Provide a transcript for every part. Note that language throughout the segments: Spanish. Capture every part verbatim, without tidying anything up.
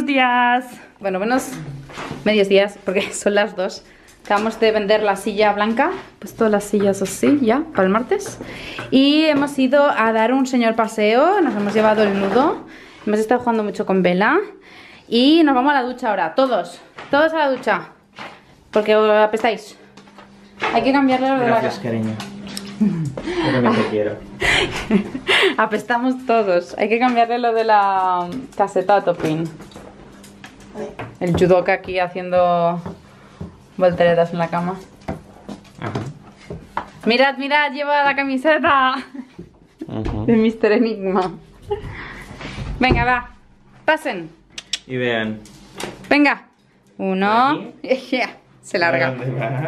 Buenos días. Bueno, buenos medios días, porque son las dos. Acabamos de vender la silla blanca, pues todas las sillas así ya, para el martes. Y hemos ido a dar un señor paseo, nos hemos llevado el nudo. Hemos estado jugando mucho con Vela. Y nos vamos a la ducha ahora, todos. Todos a la ducha. Porque apestáis. Hay que cambiarle lo de la... Gracias, cariño. Yo también te quiero. Apestamos todos. Hay que cambiarle lo de la caseta a Topin. El judoka aquí haciendo volteretas en la cama. Ajá. Mirad, mirad, lleva la camiseta Uh-huh. de mister Enigma. Venga, va. Pasen. Y vean. Venga. Uno. Yeah. Se larga. ¿Dónde vas?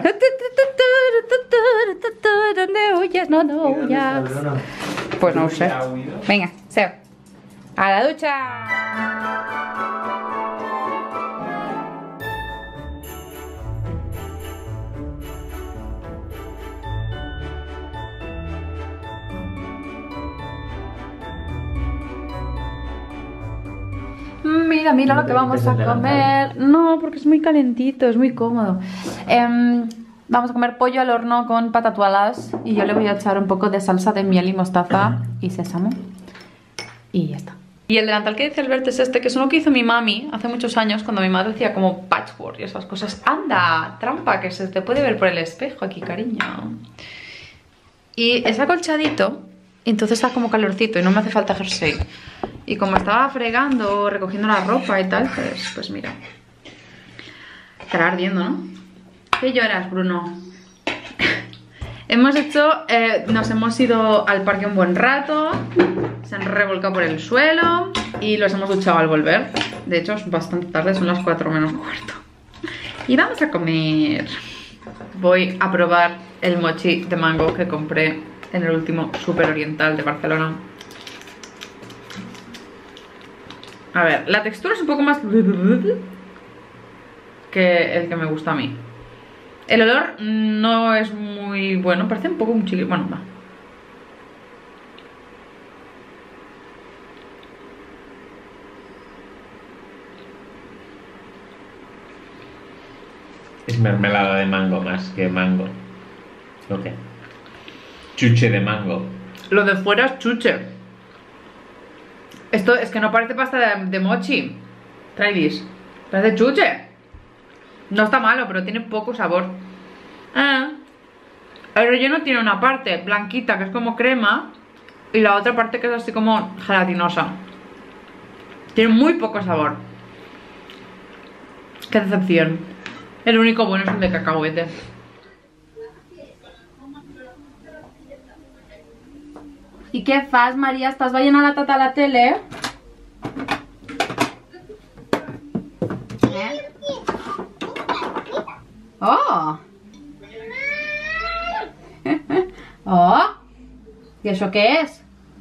¿Dónde huyas? No, no huyas. Pues no sé. Venga, Seo. A la ducha. Mira, mira lo que vamos a comer. No, porque es muy calentito, es muy cómodo. Um, vamos a comer pollo al horno con patatuelas. Y yo le voy a echar un poco de salsa de miel y mostaza y sésamo. Y ya está. Y el delantal que dice Albert es este, que es uno que hizo mi mami hace muchos años, cuando mi madre hacía como patchwork y esas cosas. ¡Anda! Trampa, que se te puede ver por el espejo aquí, cariño. Y es acolchadito, entonces está como calorcito y no me hace falta jersey. Y como estaba fregando, recogiendo la ropa y tal, pues, pues mira. Estará ardiendo, ¿no? ¿Qué lloras, Bruno? Hemos hecho, eh, nos hemos ido al parque un buen rato. Se han revolcado por el suelo y los hemos duchado al volver. De hecho es bastante tarde, son las cuatro menos cuarto. Y vamos a comer. Voy a probar el mochi de mango que compré en el último Super Oriental de Barcelona. A ver, la textura es un poco más que el que me gusta a mí. El olor no es muy bueno, parece un poco un chile. Bueno, va. Es mermelada de mango más que mango. ¿O qué? Chuche de mango. Lo de fuera es chuche. Esto es que no parece pasta de, de mochi. Try this. Parece chuche. No está malo, pero tiene poco sabor. Ah. El relleno tiene una parte blanquita que es como crema y la otra parte que es así como gelatinosa. Tiene muy poco sabor. Qué decepción. El único bueno es el de cacahuete. I què fas, Maria? Estàs veient a la tata a la tele? Eh? Oh! Oh! I això què és?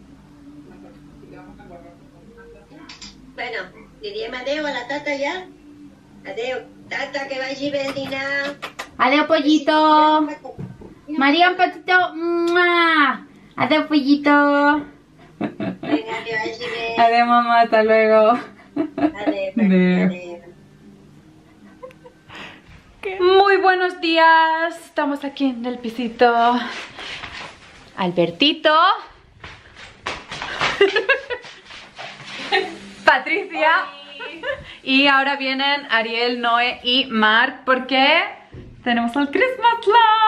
Bueno, li diem adeu a la tata ja? Adeu, tata, que vagi bé el dinar. Adeu, pollito! Maria, un petito! Mua! Adeu, pollito. Venga, que vagi bé. Adeu, mamá, hasta luego. Adeu, Adeu. adeu. Muy buenos días. Estamos aquí en el pisito. Albertito. Patricia. Y ahora vienen Ariel, Noé y Mark porque tenemos el Christmas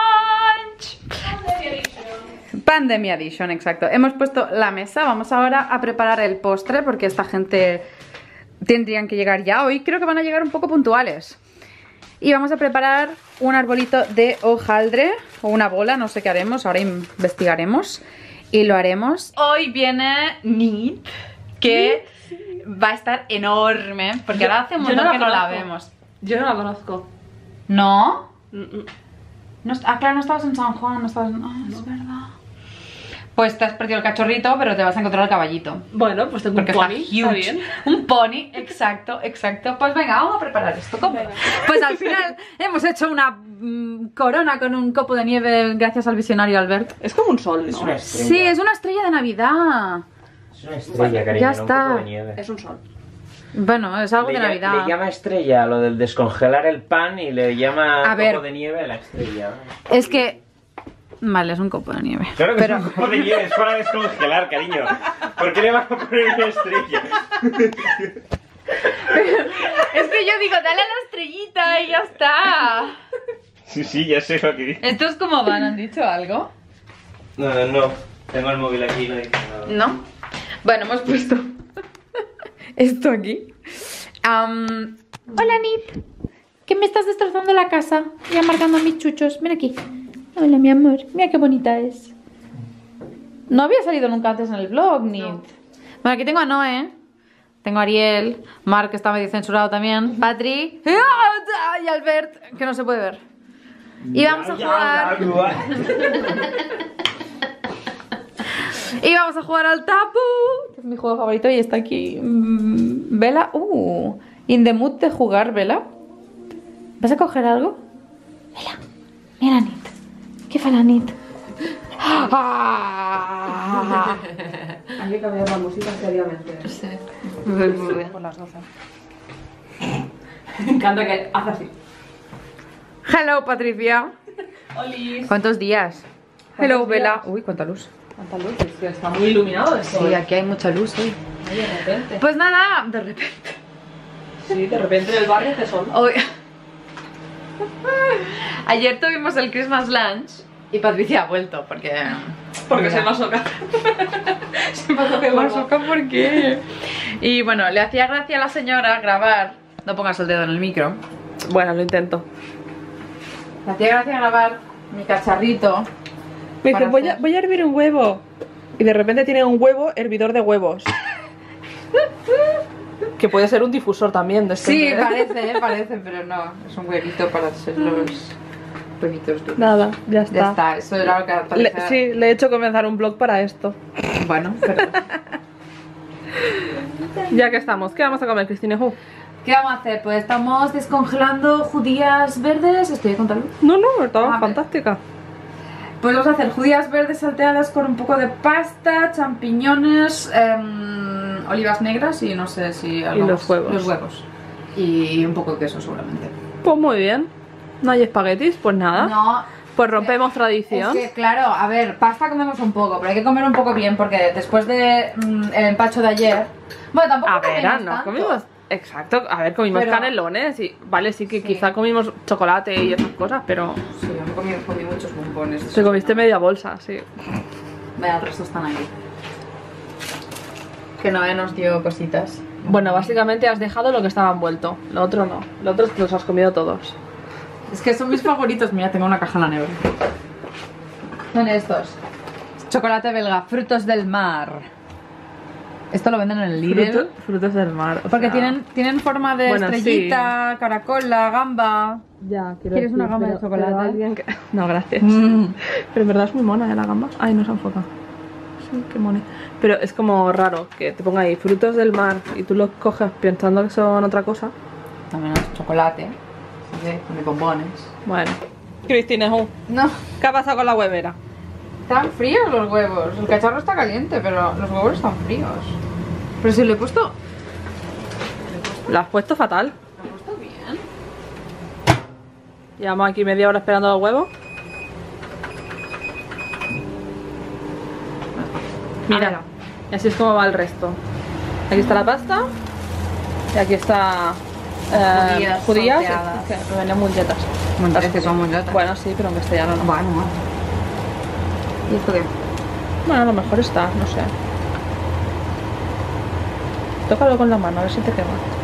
Lunch. Pandemia Edition, exacto. Hemos puesto la mesa, vamos ahora a preparar el postre porque esta gente tendrían que llegar ya. Hoy creo que van a llegar un poco puntuales. Y vamos a preparar un arbolito de hojaldre o una bola, no sé qué haremos, ahora investigaremos y lo haremos. Hoy viene Nit, que va a estar enorme porque Yo- ahora hace un yo montón no la que no la conozco. vemos. Yo no la conozco. ¿No? Mm, mm. No est- ah, claro, no estabas en San Juan, no estabas en... Ah, es verdad. Pues te has perdido el cachorrito, pero te vas a encontrar el caballito. Bueno, pues tengo Porque un pony, está está huge. bien. Un pony, exacto, exacto. Pues venga, vamos a preparar esto. ¿Cómo? Venga. Pues al final hemos hecho una mm, corona con un copo de nieve gracias al visionario Albert. Es como un sol, Es ¿no? una estrella. Sí, es una estrella de Navidad. Es una estrella, cariño, Ya no un está. poco de nieve. Es un sol. Bueno, es algo Le de lla- Navidad. Le llama estrella a lo del descongelar el pan y le llama A copo ver. de nieve a la estrella. Es que... Vale, es un copo de nieve. Claro que pero... es un copo de nieve, es para descongelar, cariño. ¿Por qué le vas a poner una estrella? Es que yo digo, dale a la estrellita y ya está. Sí, sí, ya sé lo que dices. ¿Estos cómo van? ¿Han dicho algo? No, no, no. Tengo el móvil aquí, no dice nada. ¿No? Bueno, hemos puesto esto aquí. Am, hola, Nit. Que me estás destrozando la casa y amargando mis chuchos. Ven aquí. Hola, mi amor. Mira qué bonita es. No había salido nunca antes en el vlog, Nit. No. Bueno, aquí tengo a Noé. Tengo a Ariel. Mark, que está medio censurado también. Patri. Y Albert, que no se puede ver. Y vamos a jugar. Y vamos a jugar al Tapu, que es mi juego favorito y está aquí. Mm, Vela. Uh, in the mood de jugar, Vela. ¿Vas a coger algo? Vela, mira, Nit. ¿Qué fa la Nit? Ah. Hay que cambiar la música seriamente. Sí. Por las doce. Me encanta que hace así. Hello, Patricia. Olis. ¿Cuántos días? Hello, Vela. Uy, cuánta luz. ¿Cuánta luz? Es que está muy iluminado esto. Sí, aquí hay mucha luz hoy. Ay, de repente. Pues nada, de repente. Sí, de repente en el barrio hace sol. Hoy... Ayer tuvimos el Christmas lunch y Patricia ha vuelto porque... Porque se masoca. Se masoca y vuelvo. ¿Masoca por qué? Y bueno, le hacía gracia a la señora grabar... No pongas el dedo en el micro. Bueno, lo intento. Le hacía gracia grabar mi cacharrito. Me para dice, voy a, hacer- voy a hervir un huevo. Y de repente tiene un huevo hervidor de huevos. Que puede ser un difusor también de este. Sí, parece, ¿eh? Parece, pero no. Es un huevito para hacer los huevitos duros. Nada, ya está. Ya está, eso era lo que Le- parecía... sí, le he hecho comenzar un blog para esto. Bueno, pero... Ya que estamos, ¿qué vamos a comer, Cristina? Uh. ¿Qué vamos a hacer? Pues estamos descongelando judías verdes. Estoy contando. No, no, estaba Ah, fantástica. Pues vamos a hacer judías verdes salteadas con un poco de pasta, champiñones, em, olivas negras y no sé si algo los más. huevos. Los huevos. Y un poco de queso seguramente. Pues muy bien. ¿No hay espaguetis? Pues nada. No. Pues rompemos tradición. Es que claro, a ver, pasta comemos un poco, pero hay que comer un poco bien porque después de mm, el empacho de ayer... Bueno, tampoco A ver, comimos no tanto. comimos. Exacto, a ver, comimos Pero- canelones y vale, sí que Sí. quizá comimos chocolate y esas cosas, pero Sí, yo me comí, comí muchos bombones. te comiste media bolsa, sí. Vea, el resto están aquí. Que Noé nos dio cositas. Bueno, básicamente has dejado lo que estaba envuelto, lo otro no, lo otro te los has comido todos. Es que son mis favoritos. Mira, tengo una caja en la nevera. Son estos. Chocolate belga, frutos del mar. Esto lo venden en el Lidl. Fruto- frutos del mar. o Porque sea, tienen, tienen forma de Bueno, estrellita, caracola, gamba. Ya, quiero ¿Quieres decir, una gamba de pero- chocolate? pero alguien que- No, gracias. Mm. Pero en verdad es muy mona, ¿eh? La gamba. Ay, no se enfoca. Sí, qué mona. Pero es como raro que te ponga ahí frutos del mar y tú los coges pensando que son otra cosa. También es chocolate. Sí, con bombones. Bueno. Cristina, uh, No, ¿qué ha pasado con la huevera? están fríos los huevos. El cacharro está caliente, pero los huevos están fríos. Pero si lo he puesto... La has puesto fatal. Lo he puesto bien. Llevamos aquí media hora esperando los huevos. Mira, y así es como va el resto. Aquí está la pasta. Y aquí está... eh, Judías judías. salteadas. Es que me venían mulletas. Es que son muy latas. Bueno, sí, pero en castellano no. Bueno, bueno. ¿Y esto qué? Bueno, a lo mejor está, no sé. Tócalo con la mano, a ver si te quema.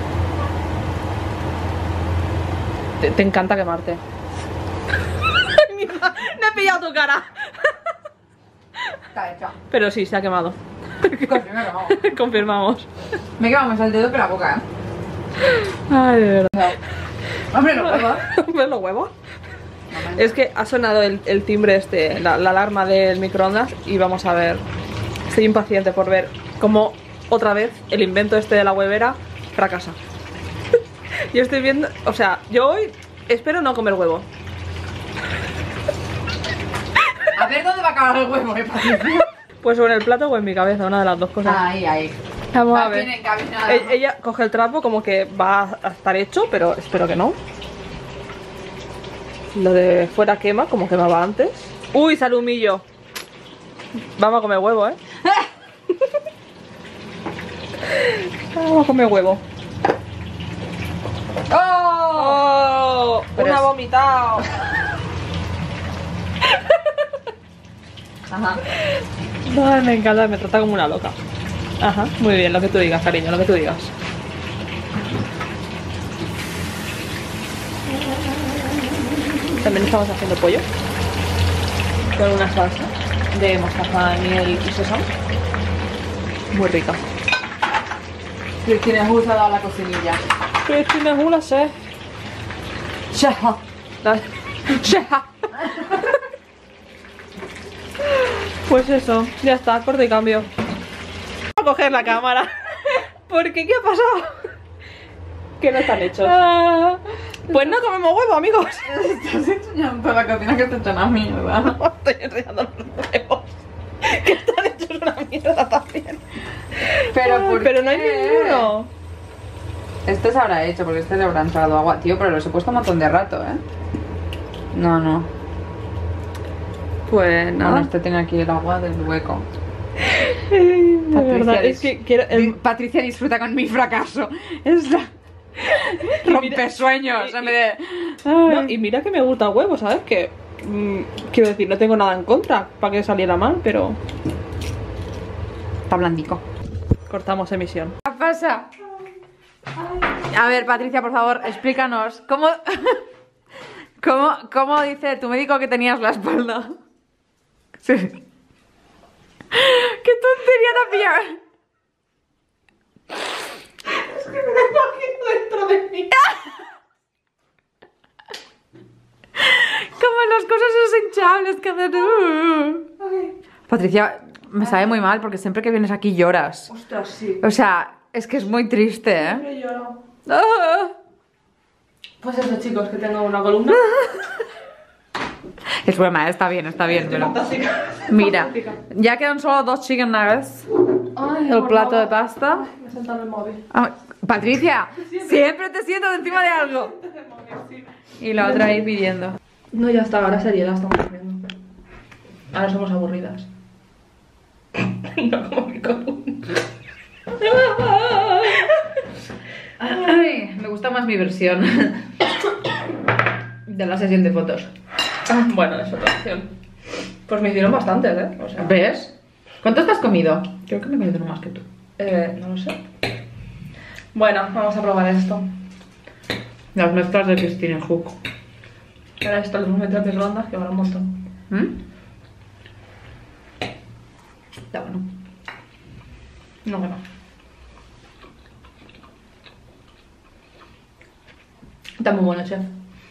Te, te encanta quemarte. Mira, no he pillado tu cara. Está hecha. Pero sí, se ha quemado. Confirmamos. Me quema más el dedo que la boca, ¿eh? Ay, de verdad. No. Hombre, los huevos. ¿Ves los huevos? Es que ha sonado el, el timbre este, la, la alarma del microondas y vamos a ver. Estoy impaciente por ver cómo otra vez el invento este de la huevera fracasa. Yo estoy viendo, o sea, yo hoy espero no comer huevo. A ver dónde va a acabar el huevo, eh, Patricia. Pues o en el plato o en mi cabeza, una de las dos cosas. Ahí, ahí. Vamos a La ver. tiene encaminada. E- Ella coge el trapo como que va a estar hecho, pero espero que no. Lo de fuera quema, como quemaba antes. Uy, salumillo. Vamos a comer huevo, ¿eh? Vamos a comer huevo. ¡Oh! Pero Una es- vomitado. Ajá. Ay, me encanta, me trata como una loca. Ajá, muy bien, lo que tú digas, cariño, lo que tú digas. También estamos haciendo pollo con una salsa de mostaza, miel y sésamo. Muy rica. Cristina Hus ha dado la cocinilla. Cristina Hula sé. Cheja. Cheja. Pues eso, ya está, corte y cambio. Voy a coger la cámara. Porque, ¿qué ha pasado? Que no están hechos. Pues no comemos huevo, amigos. Estás enseñando la cocina que te echa una mierda. Estoy enseñando los huevos. Que están hechos una mierda también. Pero, Ay, ¿por pero no hay qué? ninguno. Este se habrá hecho porque este le habrá entrado agua. Tío, pero los he puesto un montón de rato, ¿eh? No, no. Pues No, nada. este tiene aquí el agua del hueco. Ay, de Patricia, verdad, dis- es que quiero. el- Patricia disfruta con mi fracaso. Es la... rompe sueños. y- en vez de... No, y mira que me gusta el huevo, ¿sabes? Que mm, quiero decir, no tengo nada en contra para que saliera mal, pero Está blandico. cortamos emisión. ¿Qué pasa? A ver, Patricia, por favor, explícanos. ¿Cómo, cómo, cómo dice tu médico que tenías la espalda? Sí. ¡Qué tontería tan pillar! Es que me lo imagino dentro de mí. Como las cosas esos hinchables que hacen... uh. Patricia, me sabe muy mal porque siempre que vienes aquí lloras. Ostras, sí. O sea, es que es muy triste, ¿eh? Me lloro. Ah. Pues eso, chicos, que tengo una columna. Es broma, está bien, está bien. Estoy Pero... fantástica. Mira, Fantástica. ya quedan solo dos chicken nuggets. Ay, El por plato favor. de pasta. Ay, me he sentado en el móvil. Ah, Patricia, siempre te siento encima de algo. Y la otra ahí pidiendo. No, ya está, ahora sería, la estamos haciendo. Ahora somos aburridas. No como mi columna. Ay, me gusta más mi versión de la sesión de fotos. Ah, bueno, es otra opción. Pues me hicieron bastantes, ¿eh? O sea, ¿Ves? ¿Cuántos te has comido? Creo que me he comido uno más que tú. eh, no lo sé. Bueno, vamos a probar esto. Las mezclas de Christine Hook. Ahora esto lo hemos metido en microondas, que vale un montón. ¿Mm? Está bueno. No, que no. Está muy bueno, chef.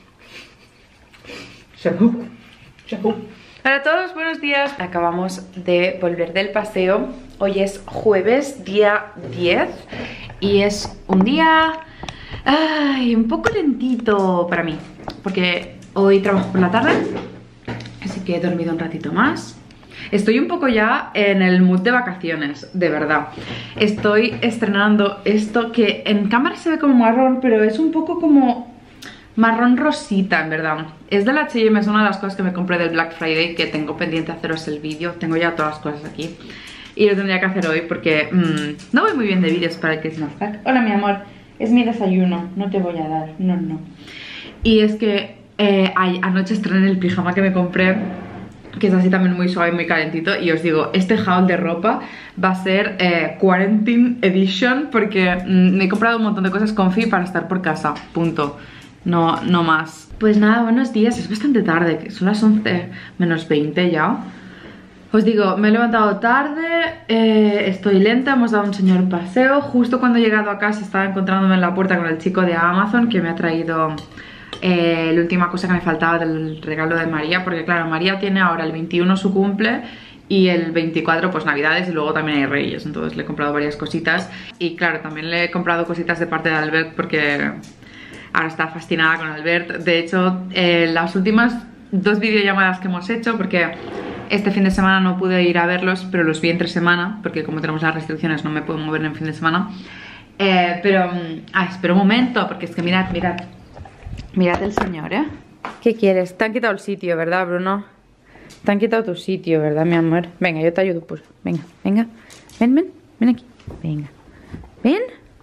Chef Hook. Chef. Hola a todos, buenos días. Acabamos de volver del paseo. Hoy es jueves, día diez. Y es un día... Ay, un poco lentito para mí. Porque hoy trabajo por la tarde. Así que he dormido un ratito más. Estoy un poco ya en el mood de vacaciones, de verdad. Estoy estrenando esto que en cámara se ve como marrón, pero es un poco como... marrón rosita, en verdad. Es del H y M, es una de las cosas que me compré del Black Friday, que tengo pendiente haceros el vídeo. Tengo ya todas las cosas aquí. Y lo tendría que hacer hoy porque mmm, no voy muy bien de vídeos para el que es Nasdaq. Hola, mi amor. Es mi desayuno. No te voy a dar. No, no. Y es que eh, ay, anoche estrené el pijama que me compré, que es así también muy suave y muy calentito. Y os digo, este haul de ropa va a ser eh, Quarantine Edition, porque mm, me he comprado un montón de cosas comfy para estar por casa. Punto. No, no más. Pues nada, buenos días. Es bastante tarde, que son las once menos veinte ya. Os digo, me he levantado tarde, eh, estoy lenta, hemos dado un señor paseo. Justo cuando he llegado a casa estaba encontrándome en la puerta con el chico de Amazon que me ha traído eh, la última cosa que me faltaba del regalo de María. Porque claro, María tiene ahora el veintiuno su cumple y el veinticuatro pues navidades y luego también hay reyes. Entonces le he comprado varias cositas. Y claro, también le he comprado cositas de parte de Albert porque... ahora está fascinada con Albert. De hecho, eh, las últimas dos videollamadas que hemos hecho, porque Este fin de semana no pude ir a verlos, pero los vi entre semana, porque como tenemos las restricciones no me puedo mover en fin de semana. Eh, pero, ah, espera un momento, porque es que mirad, mirad. Mirad el señor, ¿eh? ¿Qué quieres? Te han quitado el sitio, ¿verdad, Bruno? Te han quitado tu sitio, ¿verdad, mi amor? Venga, yo te ayudo, pues. Venga, venga. Ven, ven, ven aquí. Venga. ¿Ven?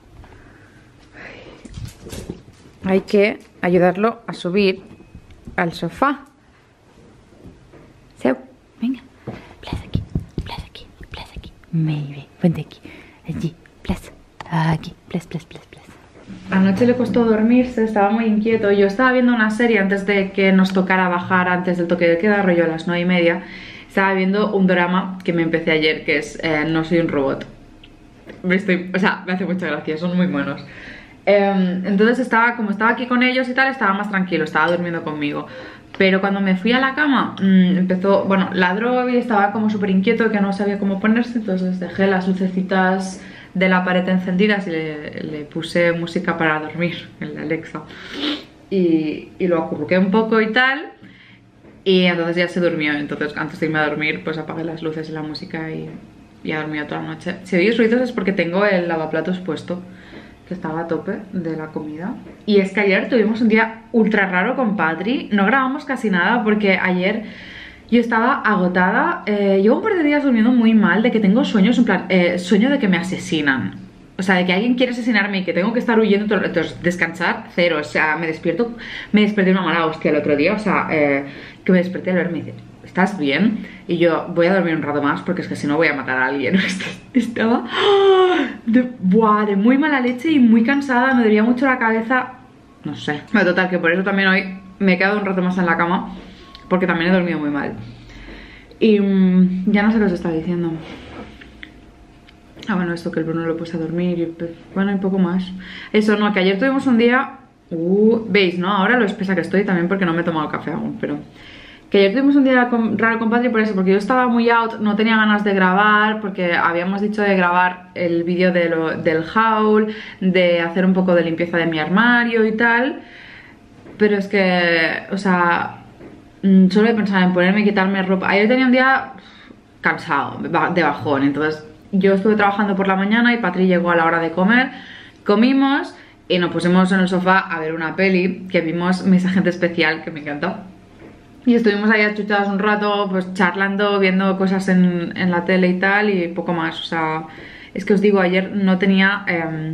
Hay que ayudarlo a subir al sofá. Seu, venga. Plaza aquí, plaza aquí, plaza aquí. Muy bien, ponte aquí. Allí, plaza. Aquí, plaza, plaza, plaza, plaza. Anoche le costó dormirse, estaba muy inquieto. Yo estaba viendo una serie antes de que nos tocara bajar, antes del toque de queda, rollo a las nueve y media. Estaba viendo un drama que me empecé ayer, que es eh, No soy un robot. Me estoy, o sea, me hace mucha gracia, son muy buenos. Eh, entonces estaba, como estaba aquí con ellos y tal, estaba más tranquilo, estaba durmiendo conmigo. Pero cuando me fui a la cama, mmm, empezó, bueno, ladró y estaba como súper inquieto, que no sabía cómo ponerse. Entonces dejé las lucecitas de la pared encendidas y le, le puse música para dormir en la Alexa. Y, y lo acurruqué un poco y tal. Y entonces ya se durmió. Entonces antes de irme a dormir, pues apagué las luces y la música y, y ha dormido toda la noche. Si oís ruidos es porque tengo el lavaplatos puesto, que estaba a tope de la comida. Y es que ayer tuvimos un día ultra raro con Patri. No grabamos casi nada porque ayer yo estaba agotada. eh, Llevo un par de días durmiendo muy mal, de que tengo sueños, en plan, eh, sueño de que me asesinan. O sea, de que alguien quiere asesinarme y que tengo que estar huyendo todo el rato. Entonces, descansar, cero. O sea, me despierto, me desperté una mala hostia el otro día. O sea, eh, que me desperté al verme y dice, ¿estás bien? Y yo, voy a dormir un rato más porque es que si no voy a matar a alguien. Estaba de, buah, de muy mala leche y muy cansada, me dolía mucho la cabeza. No sé. Bueno, total, que por eso también hoy me he quedado un rato más en la cama, porque también he dormido muy mal. Y mmm, ya no sé qué os estaba diciendo. Ah, bueno, esto que el Bruno lo puse a dormir y bueno, y poco más. Eso, no, que ayer tuvimos un día... Uh, veis, ¿no? Ahora lo espesa que estoy también porque no me he tomado café aún, pero... Que ayer tuvimos un día con, raro con Patri por eso, porque yo estaba muy out, no tenía ganas de grabar, porque habíamos dicho de grabar el vídeo de lo, del haul, de hacer un poco de limpieza de mi armario y tal. Pero es que, o sea, solo he pensado en ponerme y quitarme ropa. Ayer tenía un día cansado, de bajón, entonces yo estuve trabajando por la mañana y Patri llegó a la hora de comer, comimos y nos pusimos en el sofá a ver una peli que vimos Miss Agente Especial, que me encantó. Y estuvimos ahí achuchados un rato, pues charlando, viendo cosas en, en la tele y tal, y poco más. O sea, es que os digo, ayer no tenía eh,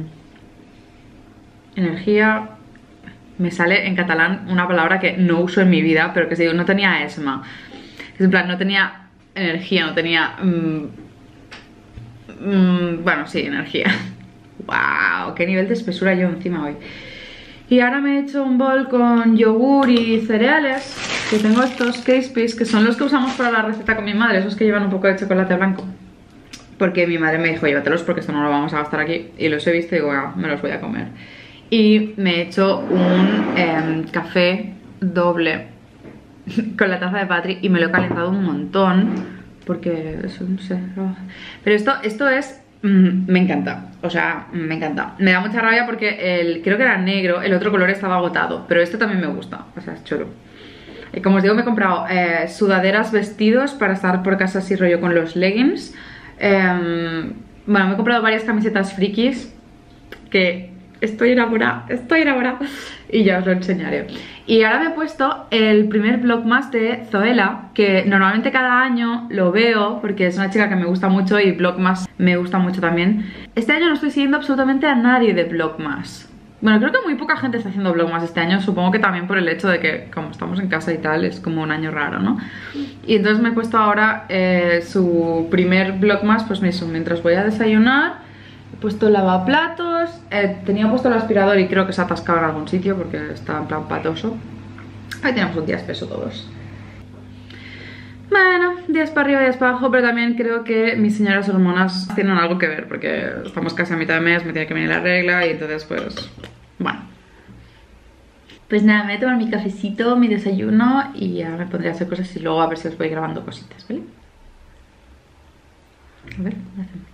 energía. Me sale en catalán una palabra que no uso en mi vida, pero que os digo, no tenía esma. Es en plan, no tenía energía, no tenía... Mmm, mmm, bueno, sí, energía. ¡Wow! ¡Qué nivel de espesura yo encima hoy! Y ahora me he hecho un bol con yogur y cereales, que tengo estos Crispies, que son los que usamos para la receta con mi madre, esos que llevan un poco de chocolate blanco. Porque mi madre me dijo, llévatelos porque esto no lo vamos a gastar aquí. Y los he visto y digo, ah, me los voy a comer. Y me he hecho un eh, café doble con la taza de Patri y me lo he calentado un montón, porque eso no sé. Pero esto, esto es... me encanta, o sea, me encanta. Me da mucha rabia porque el, creo que era negro, el otro color estaba agotado, pero este también me gusta, o sea, es chulo. Y como os digo, me he comprado eh, sudaderas, vestidos para estar por casa así rollo con los leggings. eh, Bueno, me he comprado varias camisetas frikis que estoy enamorada, estoy enamorada y ya os lo enseñaré. Y ahora me he puesto el primer vlogmas de Zoela, que normalmente cada año lo veo porque es una chica que me gusta mucho y vlogmas me gusta mucho también. Este año no estoy siguiendo absolutamente a nadie de vlogmas. Bueno, creo que muy poca gente está haciendo vlogmas este año, supongo que también por el hecho de que como estamos en casa y tal, es como un año raro, ¿no? Y entonces me he puesto ahora eh, su primer vlogmas, pues eso, mientras voy a desayunar. He puesto el lavaplatos, eh, tenía puesto el aspirador y creo que se ha atascado en algún sitio porque está en plan patoso. Ahí tenemos un día espeso todos. Bueno, días para arriba, días para abajo, pero también creo que mis señoras hormonas tienen algo que ver porque estamos casi a mitad de mes, me tiene que venir la regla y entonces pues, bueno. Pues nada, me voy a tomar mi cafecito, mi desayuno y ya me pondré a hacer cosas y luego a ver si os voy grabando cositas, ¿vale? A ver, ¿qué hacemos?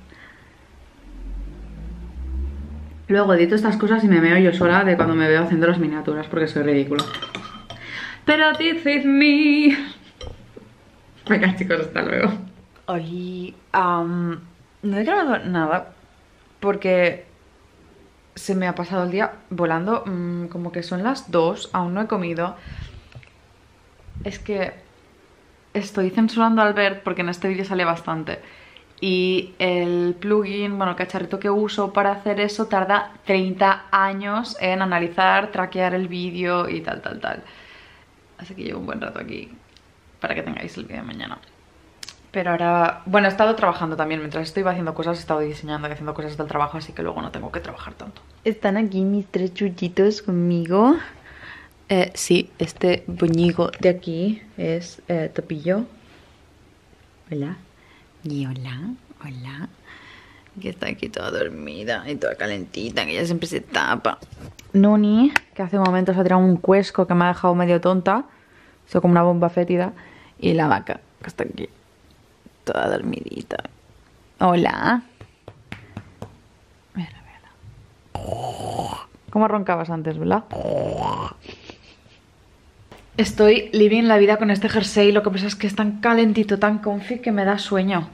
Luego edito estas cosas y me veo yo sola de cuando me veo haciendo las miniaturas porque soy ridícula. Pero this is me. Venga chicos, hasta luego. Hoy um, no he grabado nada porque se me ha pasado el día volando, um, como que son las dos, aún no he comido. Es que estoy censurando a Albert porque en este vídeo sale bastante. Y el plugin, bueno, el cacharrito que uso para hacer eso tarda treinta años en analizar, traquear el vídeo y tal, tal, tal. Así que llevo un buen rato aquí para que tengáis el vídeo de mañana. Pero ahora, bueno, he estado trabajando también. Mientras estoy haciendo cosas, he estado diseñando y haciendo cosas del trabajo, así que luego no tengo que trabajar tanto. Están aquí mis tres chuchitos conmigo. Eh, sí, este boñigo de aquí es eh, Topillo. Hola. Y hola, hola. Que está aquí toda dormida y toda calentita, que ella siempre se tapa. Nuni, que hace un momento se ha tirado un cuesco que me ha dejado medio tonta. Soy como una bomba fétida. Y la vaca, que está aquí, toda dormidita. Hola. Mira, mira. ¿Cómo roncabas antes, verdad? Estoy living la vida con este jersey. Lo que pasa es que es tan calentito, tan comfy, que me da sueño.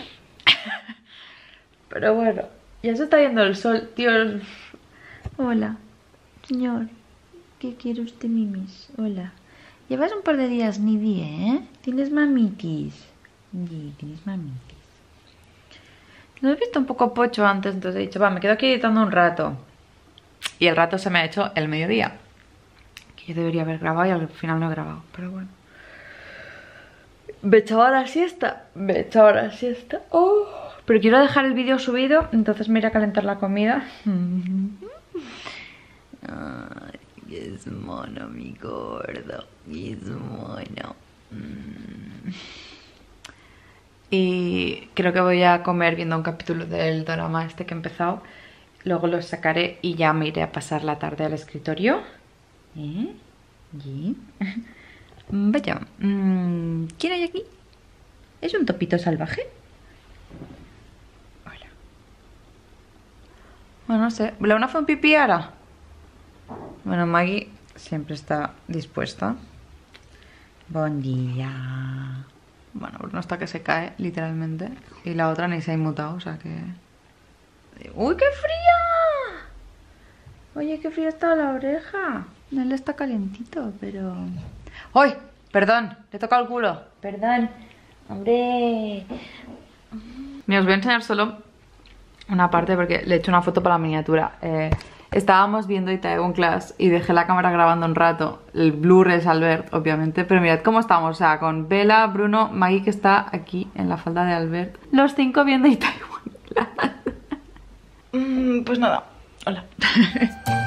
Pero bueno, ya se está yendo el sol, tío. Hola, señor. ¿Qué quiere usted, mimis? Hola. Llevas un par de días ni di, ¿eh? Tienes mamitis. Sí, tienes mamitis. Lo he visto un poco pocho antes, entonces he dicho, va, me quedo aquí editando un rato. Y el rato se me ha hecho el mediodía. Que yo debería haber grabado y al final no he grabado, pero bueno. Me he echado a la siesta. Me he echado a la siesta. Oh. Pero quiero dejar el vídeo subido, entonces me iré a calentar la comida. Ay, es mono, mi gordo. Es mono. Mm. Y creo que voy a comer viendo un capítulo del drama este que he empezado. Luego lo sacaré y ya me iré a pasar la tarde al escritorio. ¿Eh? ¿Y? Vaya. ¿Quién hay aquí? ¿Es un topito salvaje? Hola. Bueno, no sé. ¿Blauna fue un pipí ahora? Bueno, Maggie siempre está dispuesta. Buen día. Bueno, Bruno está que se cae, literalmente. Y la otra ni se ha inmutado, o sea que... ¡Uy, qué fría! Oye, qué fría está la oreja. Él está calentito, pero... ¡Uy! Perdón, le he tocado el culo. Perdón. Hombre. Mira, os voy a enseñar solo una parte porque le he hecho una foto para la miniatura. Eh, estábamos viendo Itaewon Class y dejé la cámara grabando un rato. El blur es Albert, obviamente. Pero mirad cómo estamos, o sea, con Bella, Bruno, Maggie, que está aquí en la falda de Albert. Los cinco viendo Itaewon Class. mm, Pues nada, hola.